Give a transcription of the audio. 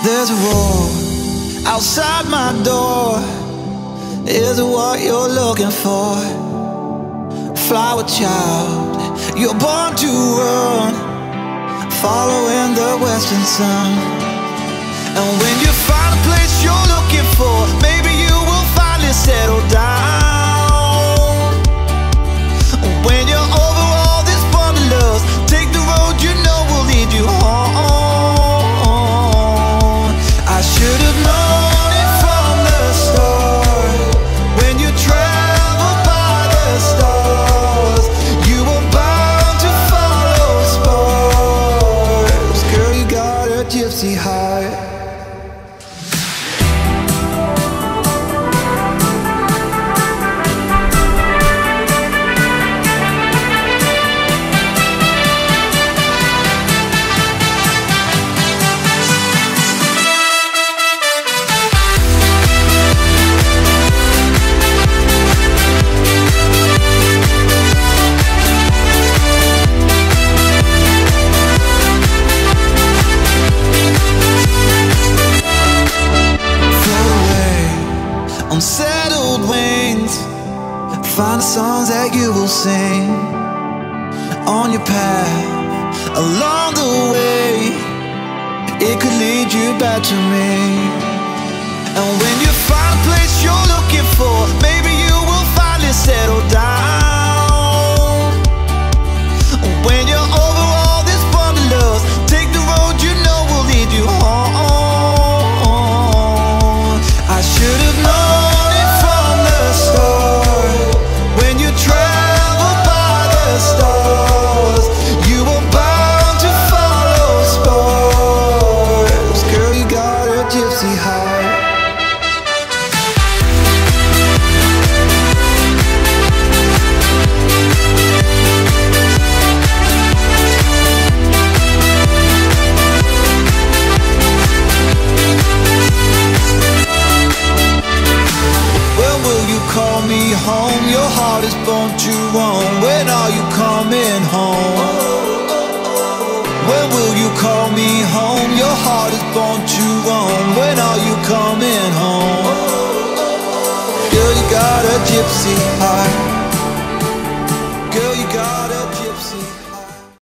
There's a roar outside my door. Is it what you're looking for? Flower child, you're born to run, following the western sun. And when you find a place you're looking for, maybe you will finally settle down. When you're over all this wanderlust, take the road you know will lead you home. I should have known it from the start. When you travel by the stars, you were bound to follow stars. Girl, you got a gypsy heart. Unsettled wings, find the songs that you will sing on your path along the way. It could lead you back to me. And when you find a place you're looking for, maybe you will finally settle down. When you're over all this wanderlust, take the road you know will lead you home. I should have known stars, you were bound to follow stars. Girl, you got a gypsy heart. When will you call me home? Your heart is born to roam. When are you coming home? When will you call me home? Your heart is born to